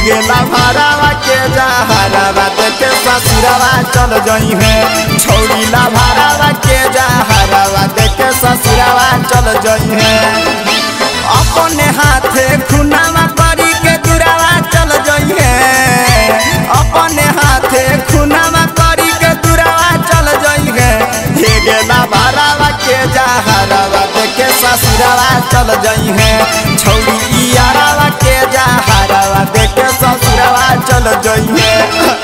गेला भरावा के जहरावा देखे ससुरावा चल जई है छौरी ला भरावा के जहरावा देखे ससुरावा चल जई है अपने हाथे खुनावा करी के दुरावा चल जई है अपने हाथे खुनावा करी के दुरावा चल जई है गेला भरावा के जहरावा देखे ससुरावा चल जई है छौरी यारावा के जहरावा देखे ससुरावा चल जई है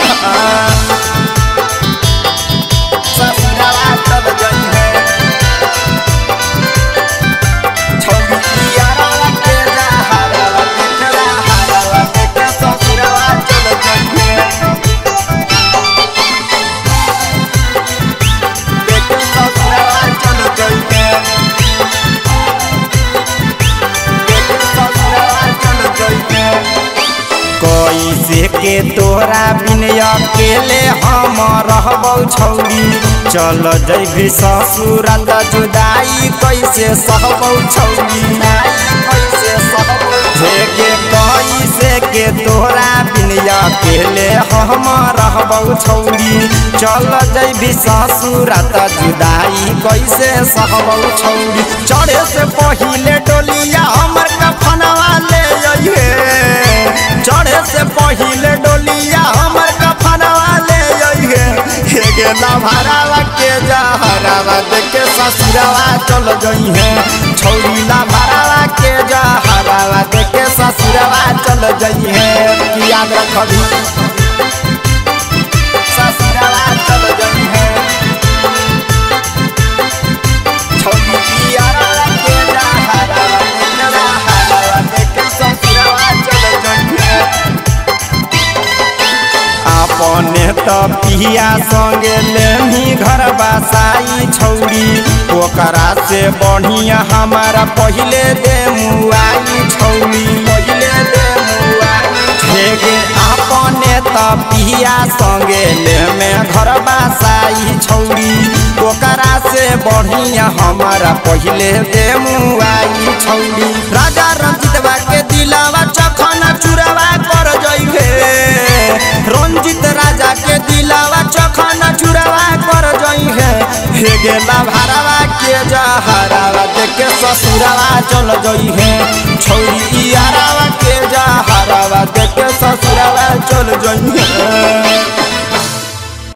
ससुरावा चल जई है छौरी यारावा के जहरावा देखे ससुरावा चल जई है देखे ससुरावा चल जई है कैसे के तोरा बिन अकेले हम रहबौ छौरी चल जइबी ससुरा त जुदाई कैसे सहबौ छौरी कैसे सहबौ कैसे के तोरा बिन अकेले हम रहबौ छौरी चल जइबी ससुरा त जुदाई कैसे सहबौ छौरी चढ़े से पहिले डोलिया हमर कफनवा ले अइहे चढ़े से पहिले डोलिया हमर कफनवा ले अइहे गेला भरावा के जहरावा देखे ससुरावा चल जई है छौरी ला भरावा के जहरावा देखे ससुरावा चल जई है याद रखबी ससुरावा चल जई है छौरी यारावा के जहरावा देखे ससुरावा चल जई है अपने तो पिया संगे लेनी घर बसाई छौरी ओकरा से बढ़िया हमारा पहिले दे मुआई छौरी पहिले दे मुआई हेगे अपने तो पिया संगे ले में घर बसाई छौरी ओकरा से बढ़िया हमारा पहिले दे मुआई छौरी राजा रंजितवा के दिलावा चखना चुरावा कर जइबे रंजित राजा के दिलावा चखना चुरावा कर जई है गेला भरावा के जहरावा देखे ससुरावा चल जई है छौरी यारावा के जहरावा देखे ससुरावा चल जई है।